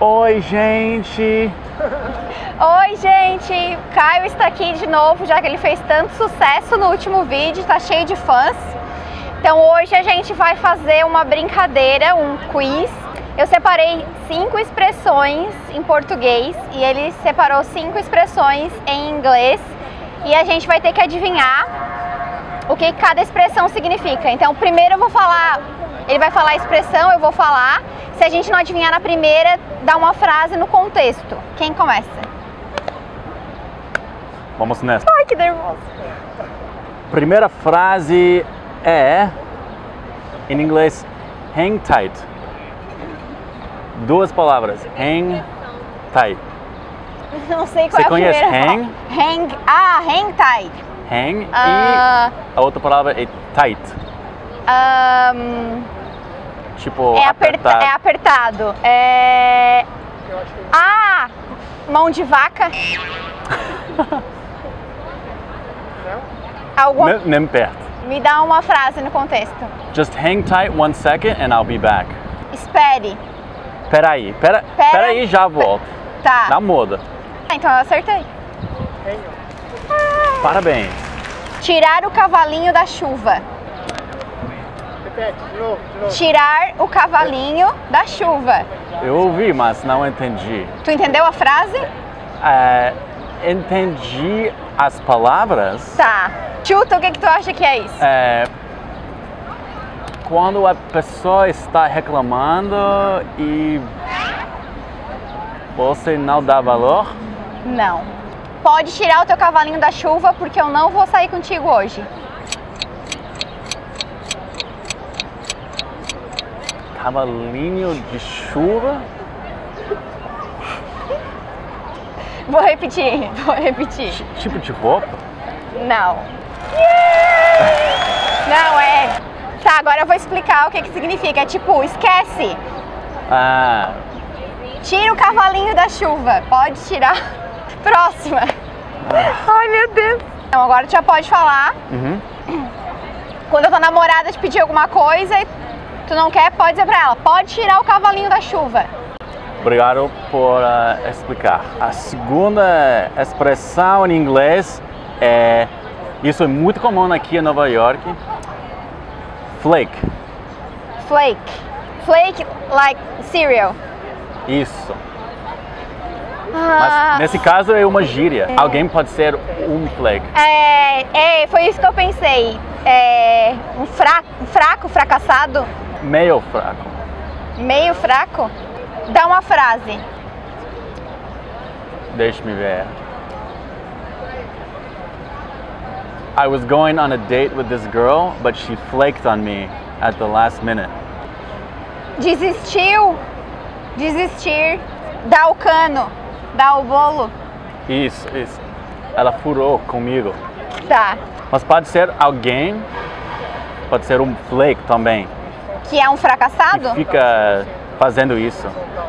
Oi, gente! Oi, gente! Caio está aqui de novo, já que ele fez tanto sucesso no último vídeo, tá cheio de fãs. Então hoje a gente vai fazer uma brincadeira, um quiz. Eu separei 5 expressões em português e ele separou 5 expressões em inglês. E a gente vai ter que adivinhar o que cada expressão significa. Então primeiro eu vou falar, ele vai falar a expressão, eu vou falar. Se a gente não adivinhar na primeira, dá uma frase no contexto. Quem começa? Vamos nessa. Ai, que nervoso. Primeira frase é, em inglês, hang tight. 2 palavras, hang tight. Não sei qual Você é a conhece primeira. hang? Hang tight. Hang e a outra palavra é tight. Tipo, É apertado. apertado. Mão de vaca. Nem perto. Me dá uma frase no contexto. Just hang tight 1 second and I'll be back. Espere. Peraí, peraí, já volto. Tá. Na moda. Então eu acertei. Parabéns. Tirar o cavalinho da chuva. Repete, de novo. Tirar o cavalinho da chuva. Eu ouvi, mas não entendi. Tu entendeu a frase? Entendi as palavras. Tá. Chuta, o que tu acha que é isso? Quando a pessoa está reclamando e você não dá valor? Não. Pode tirar o teu cavalinho da chuva porque eu não vou sair contigo hoje. Cavalinho de chuva? Vou repetir. Tipo de roupa? Não. Não é. Tá, agora eu vou explicar o que significa. É tipo, esquece. Tira o cavalinho da chuva. Pode tirar. Próxima. Ai, meu Deus. Então agora tu já pode falar. Quando a tua namorada te pedir alguma coisa e tu não quer, pode dizer pra ela, pode tirar o cavalinho da chuva. Obrigado por explicar. A segunda expressão em inglês é, isso é muito comum aqui em Nova York, flake. Flake. Flake, like cereal. Isso. Mas nesse caso é uma gíria. Alguém pode ser um flake. Foi isso que eu pensei. Um fraco, fracassado. Meio fraco. Meio fraco? Dá uma frase. Deixa-me ver. I was going on a date with this girl, but she flaked on me at the last minute. Desistiu. Desistir. Dá o cano. Dá o bolo. Isso. Ela furou comigo. Tá. Mas pode ser alguém, pode ser um flake também. Que é um fracassado? Que fica fazendo isso.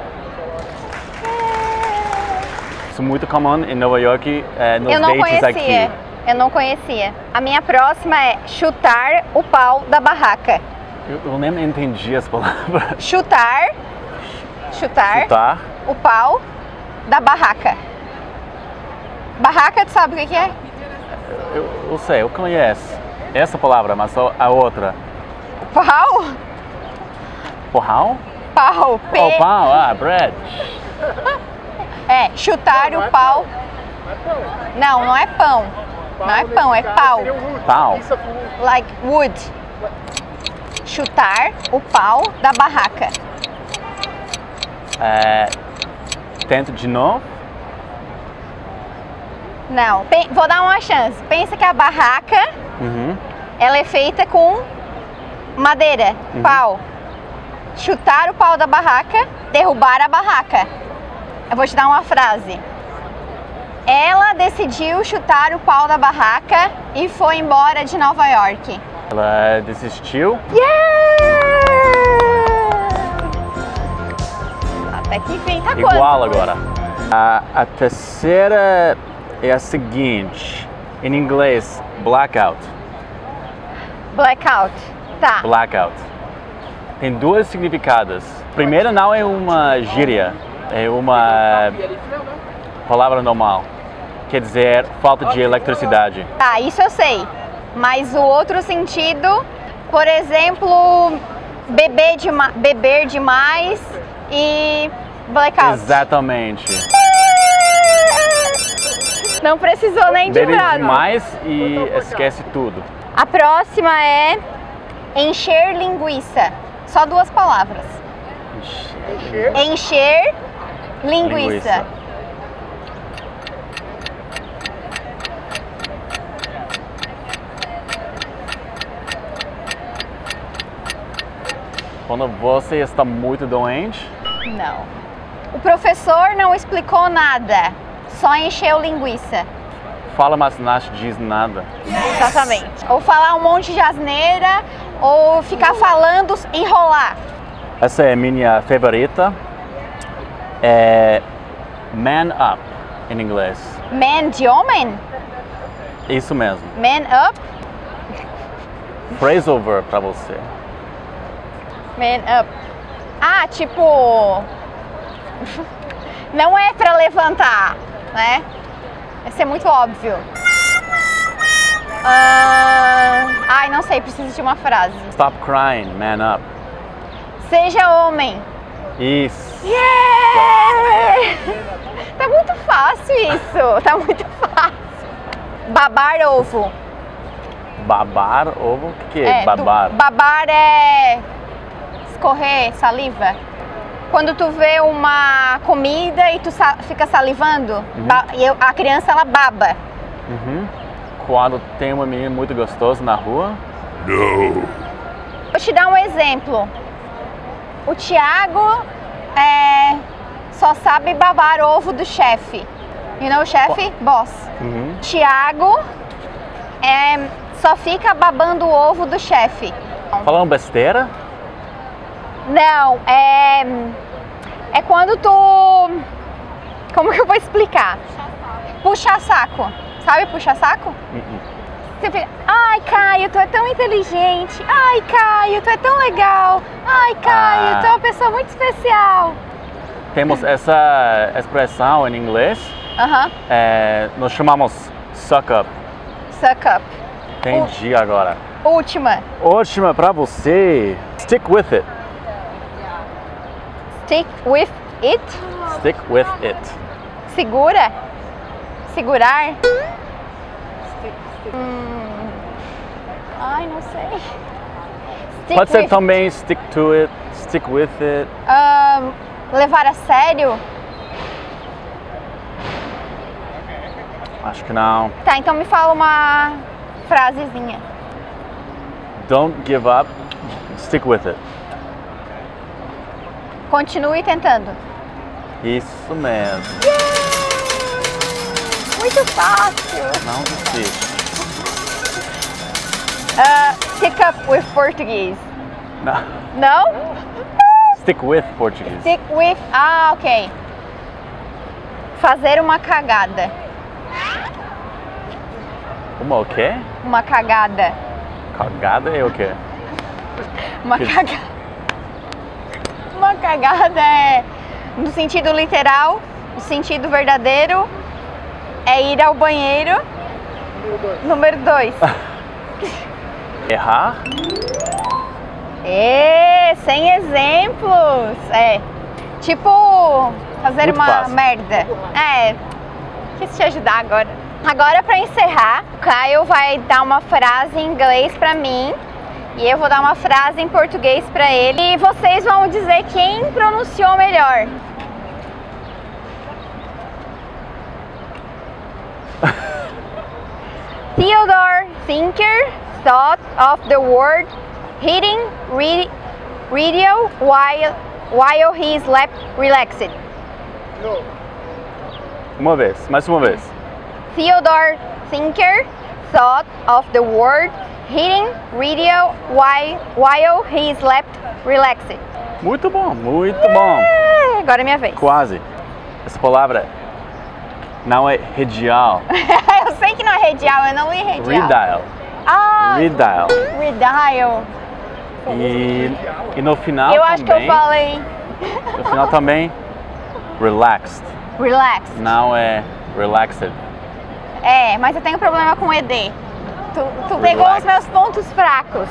Isso é muito comum em Nova York, nos dates aqui. Eu não conhecia. A minha próxima é chutar o pau da barraca. Eu nem entendi as palavras. Chutar o pau da barraca. Barraca, tu sabe o que é? Eu sei, eu conheço essa palavra, mas só a outra. Pau? Porral? Pau. Pau, bread. Chutar o pau. Não é pão. Não é pão, é pau. Pau. Like wood. Chutar o pau da barraca. Tento de novo? Não, vou dar uma chance. Pensa que a barraca, ela é feita com madeira, pau. Chutar o pau da barraca, derrubar a barraca. Eu vou te dar uma frase. Ela decidiu chutar o pau da barraca e foi embora de Nova York. Ela desistiu? Até que enfim, tá Igual quanto? agora. A terceira é a seguinte. Em inglês, blackout. Blackout. Tá. Blackout. Tem 2 significados. Primeiro, não é uma gíria. É uma palavra normal. Quer dizer falta de eletricidade. Tá, isso eu sei. Mas o outro sentido, por exemplo, beber demais e blackout. Exatamente. Não precisou nem de Bebe frase. demais e esquece tudo. A próxima é encher linguiça. Só 2 palavras. Encher linguiça. Quando você está muito doente, Não. O professor não explicou nada, só encheu linguiça. fala, mas não diz nada. Exatamente. Ou falar um monte de asneira, ou ficar falando, enrolar. Essa é a minha favorita. É man up em inglês. Man de homem? Isso mesmo. Man up? Phrasal verb para você. Man up. Ah, tipo... Não é pra levantar, né? Esse é muito óbvio. Ai, não sei, preciso de uma frase. Stop crying, man up. Seja homem. Isso. Yeah! Tá muito fácil isso, tá muito fácil. Babar ovo. Babar ovo? O que é babar? Babar é escorrer saliva. Quando tu vê uma comida e tu fica salivando, e a criança ela baba. Quando tem uma menina muito gostosa na rua? Não. Vou te dar um exemplo. O Thiago só sabe babar ovo do chefe. You know o chefe? Boss. Thiago só fica babando o ovo do chefe. Falando besteira? Não, é quando tu... Como que eu vou explicar? Puxa saco. Sabe puxa saco? Você fica, ai Caio, tu é tão inteligente. Ai Caio, tu é tão legal. Ai Caio, tu é uma pessoa muito especial. Temos essa expressão em inglês. Nós chamamos suck up. Suck up. Entendi agora. Última. Última pra você. Stick with it. Stick with it. Stick with it. Segura. Segurar. Ai, não sei. Stick Pode ser with, também stick to it, stick with it. levar a sério. Acho que não. Tá, então me fala uma frasezinha. Don't give up, stick with it. Continue tentando. Isso mesmo. Muito fácil. Não desiste. Stick up with português. Não. Não? Stick with português. Stick with... Ah, ok. Fazer uma cagada. Uma o quê? Uma cagada. Cagada é o quê? Uma cagada. Uma cagada é, no sentido literal, no sentido verdadeiro, é ir ao banheiro. Número 2. Errar? Sem exemplos. Tipo fazer Muito uma fácil. merda. Quis te ajudar agora. Agora, pra encerrar, o Caio vai dar uma frase em inglês pra mim e eu vou dar uma frase em português pra ele e vocês vão dizer quem pronunciou melhor. Theodore Thinker thought of the word hitting radio while he slept relaxed. No. Uma vez, mais uma vez. Theodore Thinker thought of the word hitting radio while he slept relaxed. Muito bom, muito bom. Agora é minha vez. Quase. Essa palavra não é radial. Eu sei que não é radial, eu não li radial. Redial. Redial. Redial. E no final Eu também. acho que eu falei. No final também. Relaxed. Relaxed. Não é relaxed. É, mas eu tenho problema com ED. Tu pegou os meus pontos fracos.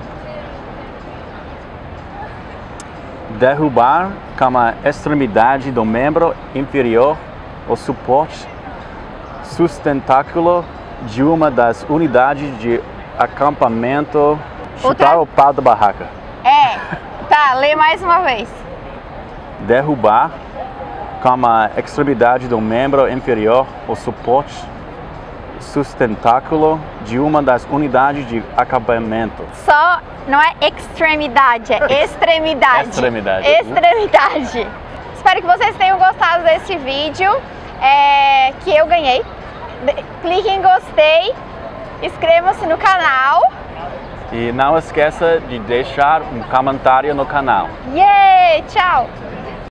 Derrubar com a extremidade do membro inferior o suporte sustentáculo de uma das unidades de acampamento. Chutar o pau da barraca. É, tá, lê mais uma vez. Derrubar com a extremidade do membro inferior o suporte sustentáculo de uma das unidades de acampamento. Só, não é extremidade, é extremidade. Extremidade. Extremidade. Espero que vocês tenham gostado desse vídeo, que eu ganhei. Clique em gostei, inscreva-se no canal. E não esqueça de deixar um comentário no canal. Tchau!